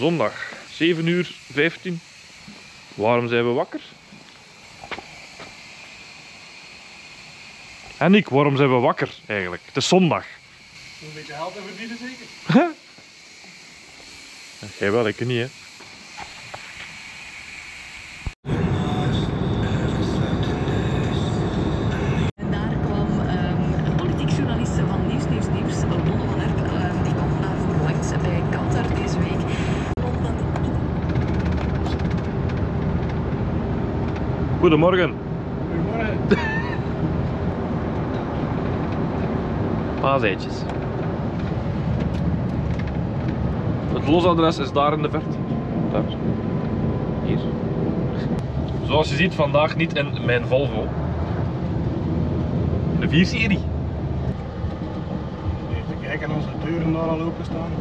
Zondag, 7:15. Waarom zijn we wakker? En ik, waarom zijn we wakker eigenlijk? Het is zondag. Een beetje geld en verdienen zeker? Jij wel, ik niet hè. En daar kwam een politiek journalist van Nieuws, Donne van Erp, die kwam daarvoor langs bij Qatar deze week. Goedemorgen. Goedemorgen. Paaseitjes. Het losadres is daar in de verte. Daar. Hier. Zoals je ziet, vandaag niet in mijn Volvo. De 4-serie. Even kijken als de deuren daar al open staan.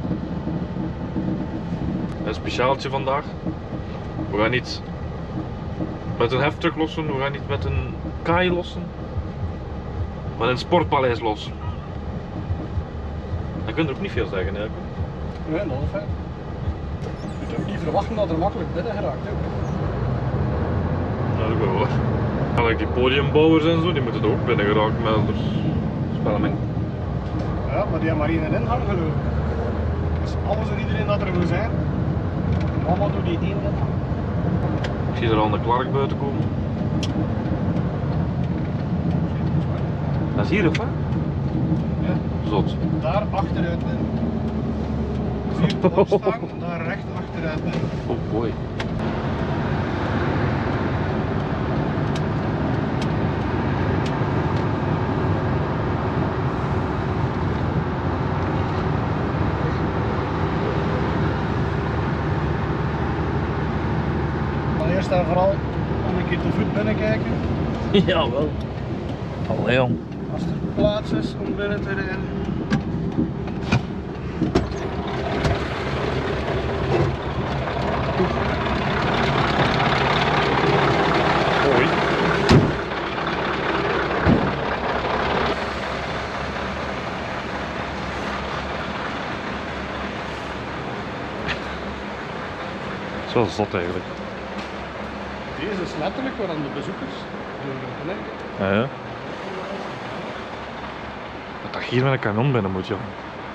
Een speciaaltje vandaag. We gaan niet met een heftruck lossen, we gaan niet met een kaai lossen. Maar een sportpaleis lossen. Dan kun je er ook niet veel zeggen eigenlijk. Nee, dat is fijn. Je kunt ook niet verwachten dat er makkelijk binnen geraakt. Hè? Dat is ook wel waar. Eigenlijk die podiumbouwers en zo, die moeten er ook binnen geraakt met hun spelling. Ja, maar die hebben maar één ingang geloof ik. Dus alles en iedereen dat er wil zijn, allemaal door die één ingang. Ik zie er al de Clark buiten komen. Dat is hier of hè? Ja. Zot. Daar achteruit binnen. Zie je het staan, daar recht achteruit binnen. Oh boy. Maar eerst en vooral om een keer te voet binnenkijken. Jawel. Allee jong. Als er plaats is om binnen te rijden. Hoi. Dat is wel zot eigenlijk. Deze is letterlijk waar aan de bezoekers door de gelijk. Ja, ja. Dat hier met een kanon binnen moet, joh.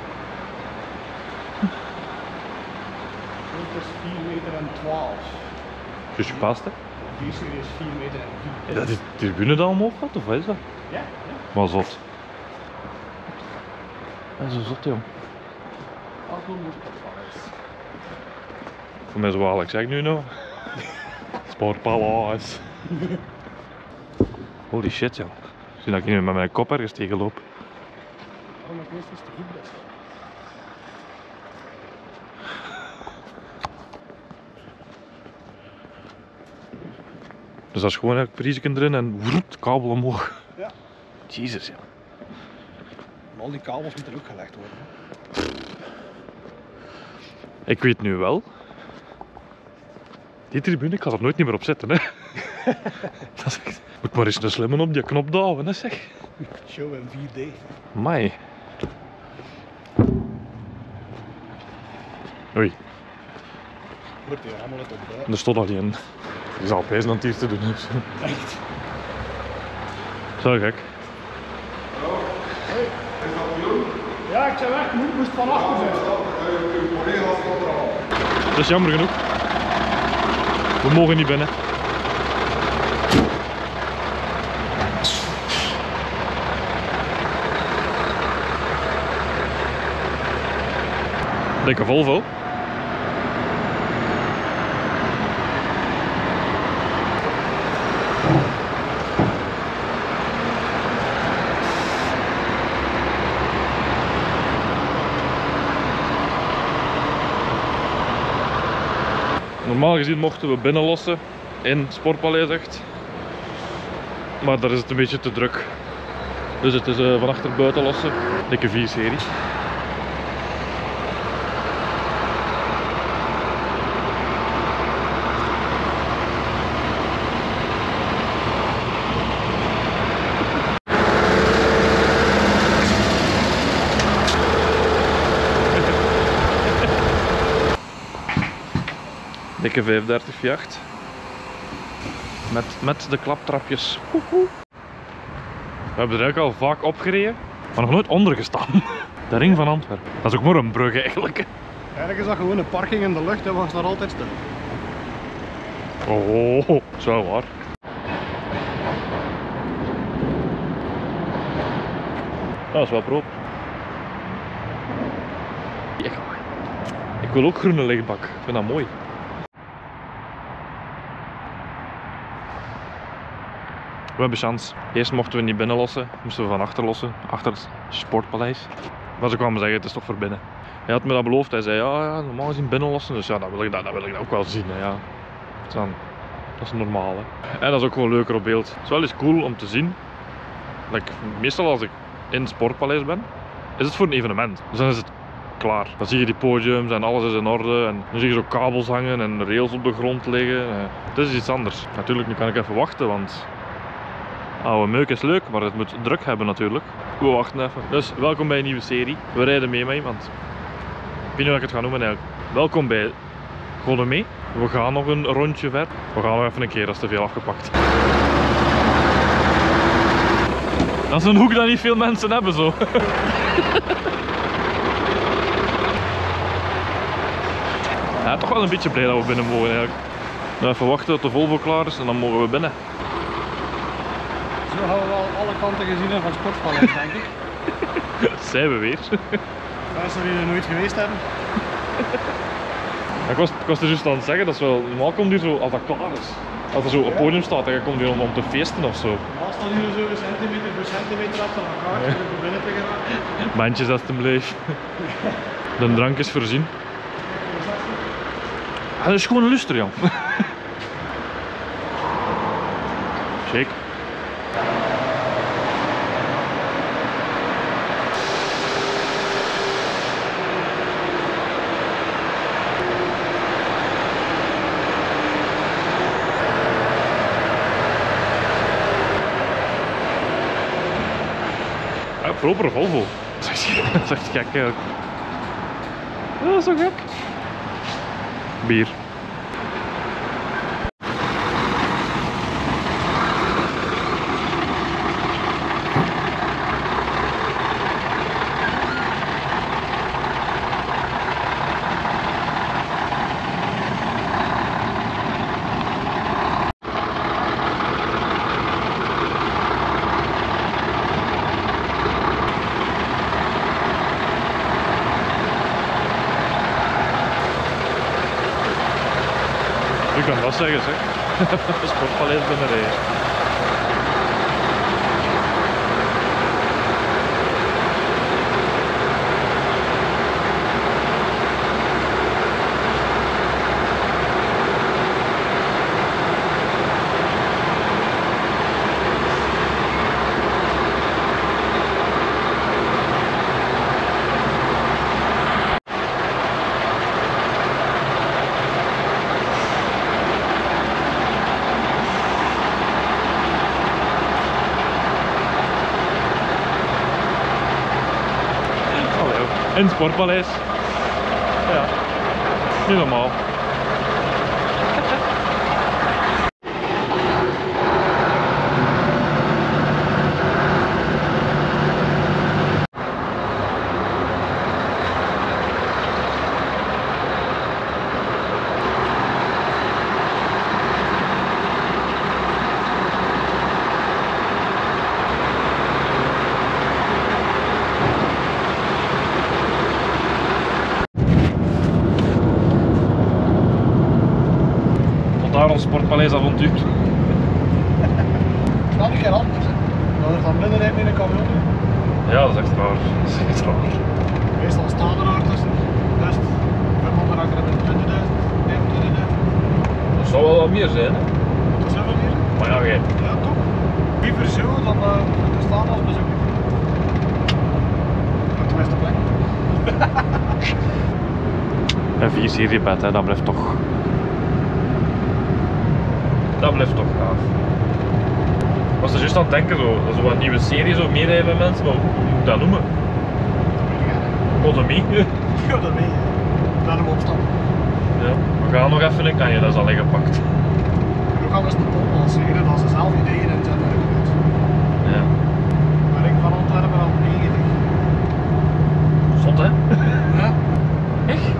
Dit is 4 meter en 12. Dus gepast, hè? De 4-serie is 4 meter en 4. Dat is de tribune daar omhoog gaat, of wat is dat? Ja, ja. Maar zot. Dat is zo zot, joh. Afdoen moet het paleis. Voor mij zo wel, ik zeg nu nou. Sportpaleis. Holy shit, joh. Ik zie dat ik hier met mijn kop ergens tegenloop. Waarom ik meestal te goed best. Dus dat is gewoon een priesje erin en woet, kabel omhoog. Ja. Jezus, ja. Maar al die kabels moeten ook gelegd worden. Ik weet nu wel. Die tribune, ik ga er nooit meer op zitten, hè. Dat is echt... Moet maar eens een slimme op die knop douwen, hè, zeg. Show in 4D. Amai. Oei, Wordt hier allemaal het op buiten. er stond al een. Ik zou opeens aan het hier te doen hebben. Echt. Zo gek. Ja, ik zei weg, moest van achter zijn. Dat is jammer genoeg. We mogen niet binnen. Dikke Volvo. Normaal gezien mochten we binnenlossen in Sportpaleis echt. Maar daar is het een beetje te druk. Dus het is van achter buiten lossen. Dikke 4-serie. Dikke 35 V8. Met de klaptrapjes. Woehoe. We hebben er eigenlijk al vaak opgereden, maar nog nooit onder gestaan. De ring van Antwerpen. Dat is ook maar een brug eigenlijk. Eigenlijk is dat gewoon een parking in de lucht en was daar altijd stil. Oh, dat is wel waar. Dat is wel proper. Ja, ik wil ook groene lichtbak. Ik vind dat mooi. We hebben chance. Eerst mochten we niet binnen lossen, moesten we van achter lossen, achter het Sportpaleis. Maar ze kwamen zeggen, het is toch voor binnen. Hij had me dat beloofd, hij zei ja, normaal gezien binnen lossen, dus ja, dat wil ik ook wel zien. Hè, ja. Dat is normaal. Hè. En dat is ook gewoon leuker op beeld. Het is wel eens cool om te zien. Like, meestal als ik in het Sportpaleis ben, is het voor een evenement. Dus dan is het klaar. Dan zie je die podiums en alles is in orde. En dan zie je zo kabels hangen en rails op de grond liggen. Het is iets anders. Natuurlijk, nu kan ik even wachten, want oude meuk is leuk, maar het moet druk hebben natuurlijk. We wachten even. Dus welkom bij een nieuwe serie. We rijden mee met iemand. Ik weet niet hoe ik het ga noemen eigenlijk. Welkom bij Golden mee. We gaan nog een rondje ver. We gaan nog even een keer, dat is te veel afgepakt. Dat is een hoek dat niet veel mensen hebben zo. Ja, toch wel een beetje blij dat we binnen mogen eigenlijk. Nou, even wachten tot de Volvo klaar is en dan mogen we binnen. Zo gaan we wel alle kanten gezien hebben van het Sportpaleis, denk ik. Dat zijn we weer. Mensen die er nooit geweest hebben. Ik was er juist aan het zeggen, dat is wel, normaal komt hier zo, als dat klaar is. Als er zo op podium staat, dan komt hier om te feesten of zo. Als dan hier zo centimeter voor centimeter af van elkaar, om er binnen te geraken. Bandjes als het hem bleef. De drank is voorzien. Ah, dat is gewoon een luster, Jan. Shake. Proper Volvo. Dat is echt gek eigenlijk. Dat is zo gek. Bier. Je kan dat zeggen, zeg. Sportpaleis binnenrijden. In het Sportpaleis. Ja, niet normaal. Daar ons Sportpaleis avontuur. Dat is geen anders. Dat er van binnen rijdt met een camion. Ja, dat is echt raar. Dat is echt raar. Meestal staan er daar tussen best 500 akker en 20.000, 25.000. Dat zou wel wat meer zijn, hè? Dat is zoveel hier. Maar ja, jij. Ja, toch? Liever zo dan te staan als bezoeker. Tenminste plek. Een 4-serie bed, hè, dat blijft toch. Dat blijft toch gaaf. Ik was er juist aan het denken, zo wat nieuwe series zo meerijden bij mensen, maar hoe moet ik dat noemen? Economie. Ja, dat mee. Naar hem opstappen. Ja. We gaan nog even een... Ah ja, dat is al ingepakt. Ook al eens de top lanceren, dat ze zelf ideeën in zijn eruit. Ja. Maar ik van Antwerpen al 90. Zot, hè? Ja. Echt?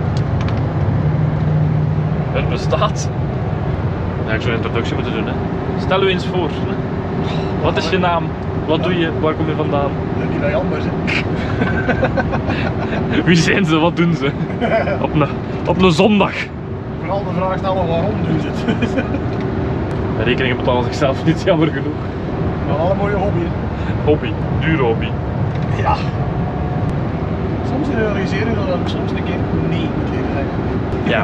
Het bestaat. Ja, ik zou een introductie moeten doen, hè. Stel u eens voor. Wat is je naam? Wat doe je? Waar kom je vandaan? Die bij anders, hè. Wie zijn ze? Wat doen ze? Op een zondag. Vooral de vraag stellen waarom doen ze het. De rekeningen betalen zichzelf niet, jammer genoeg. Maar wel een mooie hobby. Hè. Hobby, dure hobby. Ja. Soms realiseer je dat ik soms een keer nee moet leren zeggen. Ja.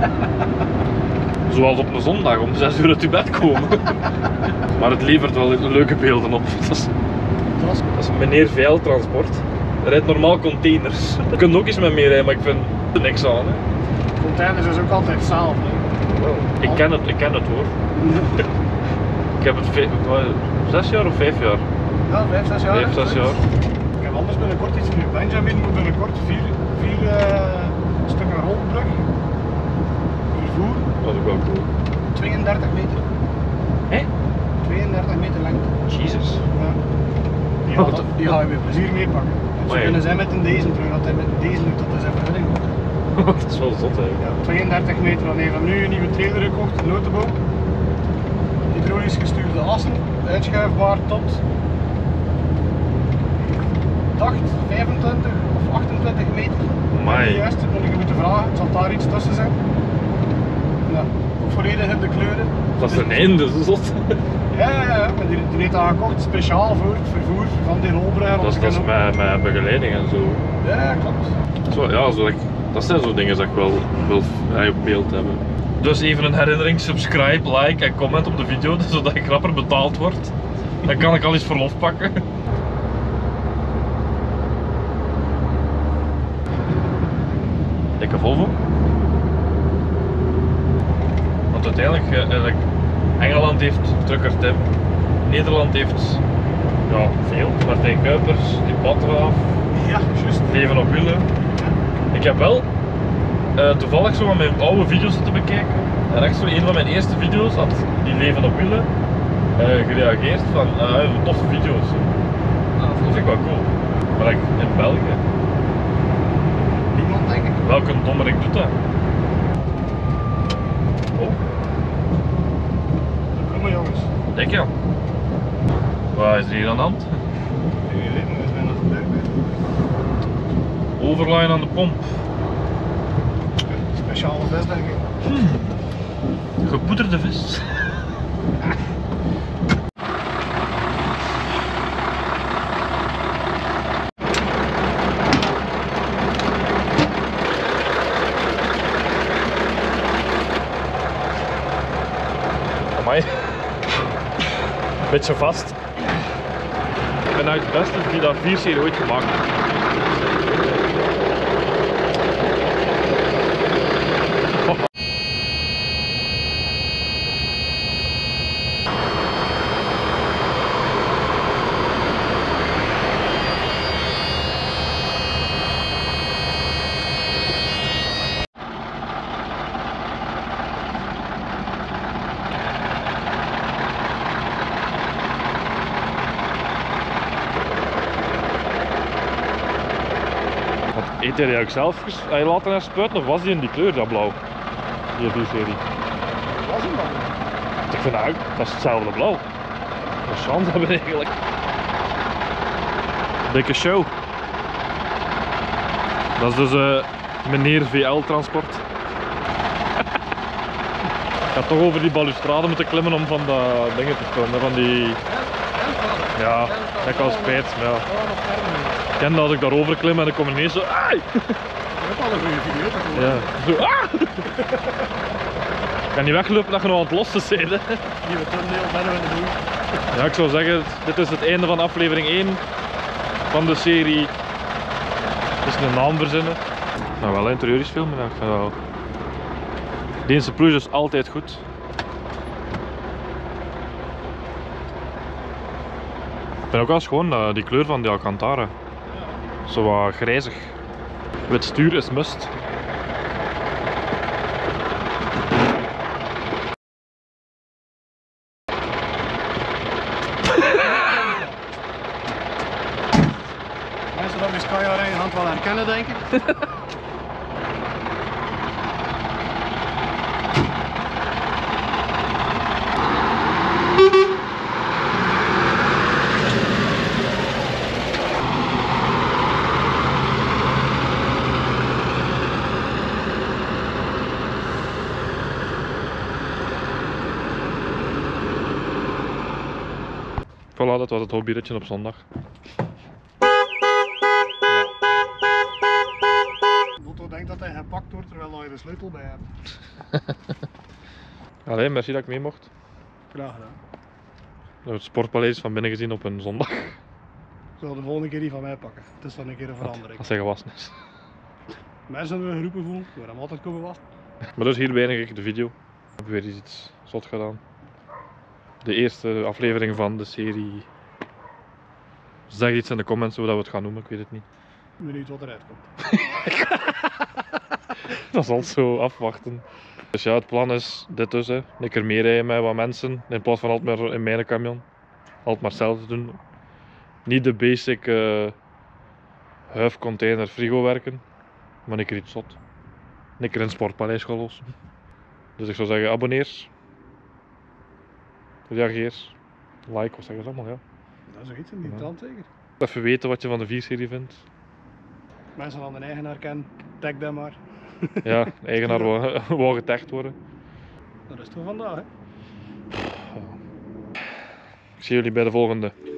Zoals op een zondag om 6 uur uit je bed komen. Maar het levert wel leuke beelden op. Dat is meneer VL Transport. Hij rijdt normaal containers. Je kunt ook eens met meer rijden, maar ik vind er niks aan. Hè. Containers is ook altijd hetzelfde. Ik ken het hoor. Ik heb het 6 jaar of 5 jaar? Ja, 5, 6 jaar. 5, 6 jaar. Ik heb anders binnenkort iets in Benjamin, moet binnenkort 4 stukken rolbrug vervoer. Dat is ook wel cool. 32 meter. Hé? 32 meter lengte. Jezus. Ja. Die ga je met plezier meepakken. Dus Oh, ja. kunnen zij met een deze terug, dat hij met een deze doet, dat is even vergunning moet. Dat is wel zot hè. Ja, 32 meter. Dan heeft hij nu een nieuwe trailer gekocht, een notenboom. Hydraulisch gestuurde assen, uitschuifbaar tot. Ik dacht 25 of 28 meter. Amai. Juist, dat moet ik moeten vragen. Het zal daar iets tussen zijn. Ja, ook volledig in de kleuren. Dat is een einde, zo zot. Ja, maar die heeft dat gekocht speciaal voor het vervoer van die rolbrug. Dat is met begeleiding en zo. Ja, klopt. Zo, ja, dat zijn zo dingen dat ik wel wil op beeld hebben. Dus even een herinnering, subscribe, like en comment op de video, zodat ik rapper betaald word. Dan kan ik al eens verlof pakken. Dikke Volvo. Want uiteindelijk, Engeland heeft Trucker Tim, Nederland heeft ja, veel. Martijn Kuipers, die Patraaf, Ja, juist. Leven op wielen. Ik heb wel toevallig zo aan mijn oude video's te bekijken. En echt zo een van mijn eerste video's had die Leven op wielen gereageerd van toffe video's. Dat vind ik wel cool. Maar in België, Niemand denk ik. welke dommerik doet dat? Oh, De bloemen jongens. denk je? Wat is er hier aan de hand? Nee, maar we zijn nog een berg bij. Overline aan de pomp. Speciale vis denk ik. Gepoederde vis. Amai. Beetje vast. Ik ben uit het beste die dat 4-serie ooit gemaakt heeft. Eet hij ook zelf laten naar spuiten of was die in die kleur, dat blauw? Die 4-serie. Was hem dan? Ik vind dat is hetzelfde blauw. Een chance hebben we eigenlijk. Dikke show. Dat is dus meneer VL Transport. Ik ga toch over die balustrade moeten klimmen om van dat dingen te filmen, van die... Ja, ik al spijt, maar ja. Ik ken dat als ik daarover klim en dan kom ineens zo... Ai! Dat is ook al een goede video. Ja, zo... Ah! Ik kan niet weglopen dat je nog aan het lossen bent, hè. Die we thumbnail verder in de boer. Ja, ik zou zeggen, dit is het einde van aflevering 1 van de serie. Het is een naam verzinnen. Nou, wel interieurs filmen, ik vind dat wel. Deense Ploege is altijd goed. Ik vind ook wel schoon die kleur van die Alcantara. Zo wat grijzig. Wit stuur is must. van Vizcaya rijden gaan het wel herkennen, denk ik. Voilà, dat was het hobbyritje op zondag. Lotto denkt dat hij gepakt wordt terwijl je de sleutel bij hebt. Allee, merci dat ik mee mocht. Graag gedaan. Het Sportpaleis van binnen gezien op een zondag. Ik zal de volgende keer die van mij pakken. Het is dan een keer een verandering. Als hij gewassen is. Mensen hebben geroepen voelen, we hem altijd komen wassen. Maar dus hier beëindig ik de video. Ik heb weer iets zot gedaan. De eerste aflevering van de serie. Zeg iets in de comments hoe dat we het gaan noemen, ik weet het niet. Benieuwd wat eruit komt. Dat zal het zo afwachten. Dus ja, het plan is dit dus, hè. Een keer meerijden met wat mensen, in plaats van altijd maar in mijn camion. Altijd maar hetzelfde doen. Niet de basic huif, container, frigo werken, maar een keer iets zot. Een keer in het Sportpaleis gaan lossen. Dus ik zou zeggen, abonneer. Reageer. Like, wat zeggen ze allemaal, ja. Dat is zoiets in die trant zeker. Even weten wat je van de 4-serie vindt. Mensen aan de eigenaar kennen, tag them maar. Ja, de eigenaar wou getagd worden. Dat is het voor vandaag, hè. Ik zie jullie bij de volgende.